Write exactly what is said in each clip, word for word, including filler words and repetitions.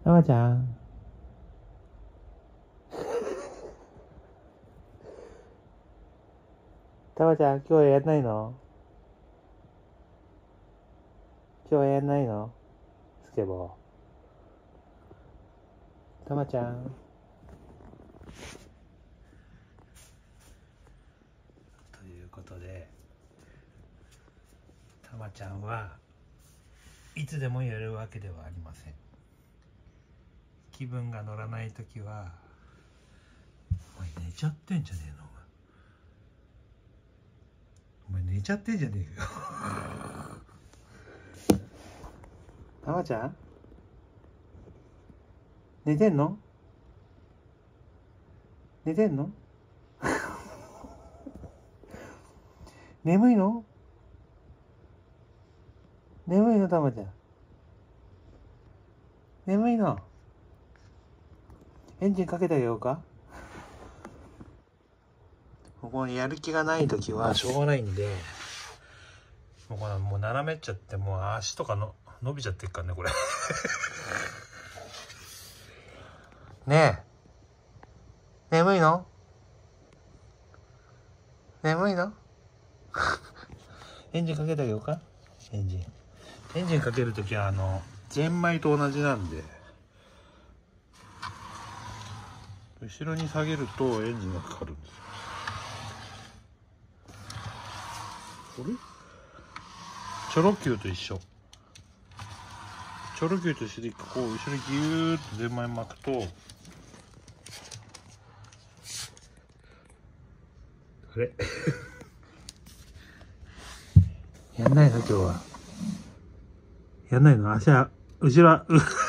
たまちゃんたまちゃん、今日はやんないの？今日はやんないの？スケボー。たまちゃん。ということで、たまちゃんはいつでもやるわけではありません。気分が乗らないときは、お前寝ちゃってんじゃねえの？お前寝ちゃってんじゃねえよ。たまちゃん寝てんの？寝てんの？眠いの？眠いの？たまちゃん眠いの？エンジンかけてあげようか？ここにやる気がない時はしょうがないんで、もうこれもう斜めっちゃって、もう足とかの伸びちゃってるからねこれ。ねえ、眠いの？眠いの？エンジンかけてあげようか？エンジンエンジンかけるときはあのゼンマイと同じなんで、後ろに下げるとエンジンがかかるんですよ。これチョロ Q と一緒。チョロ Q と一緒でこう後ろにギューッとゼンマイ巻くと、あれやんないの今日は？やんないの？足は後ろ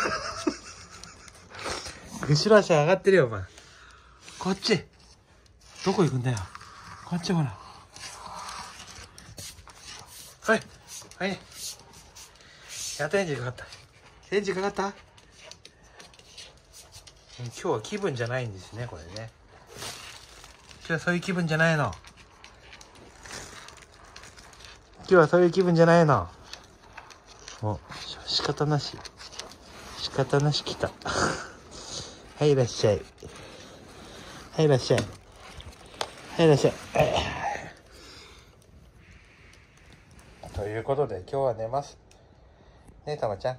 後ろ足上がってるよお前。こっちどこ行くんだよ。こっちほら。はいはい、やっとエンジンかかった。エンジンかかった。今日は気分じゃないんですねこれね。今日はそういう気分じゃないの。今日はそういう気分じゃないの。もう仕方なし仕方なし来た。はいいらっしゃい。はいいらっしゃい。はいいらっしゃい。ということで今日は寝ますねえたまちゃん。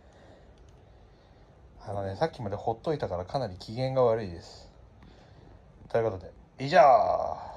あのね、さっきまでほっといたからかなり機嫌が悪いです。ということで以上。